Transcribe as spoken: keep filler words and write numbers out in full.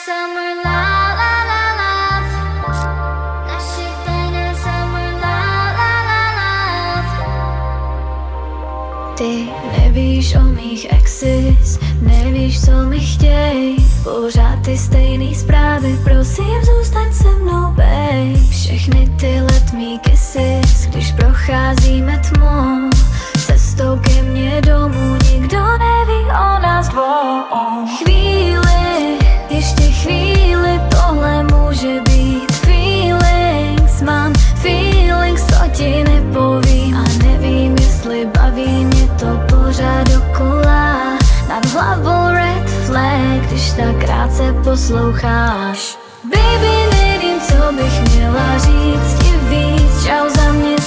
summer love, la la love. Naše tajné summer love, la la love. Ty nevíš o mých exes, nevíš, co mi chtěj. Pořád ty stejný zprávy, prosím zůstaň se mnou, babe. Všechny ty letmý kisses, když procházíme tmou, cestou ke mně domů, nikdo neví o nás dvou. Chvíli, ještě chvíli, tohle může být feelings. Mám feelings, co ti nepovím a nevím, jestli baví mě to pořád dokola. Nad hlavou red flag, když tak krátce posloucháš. Baby, nevím, co bych měla říct ti víc. Čau, za mě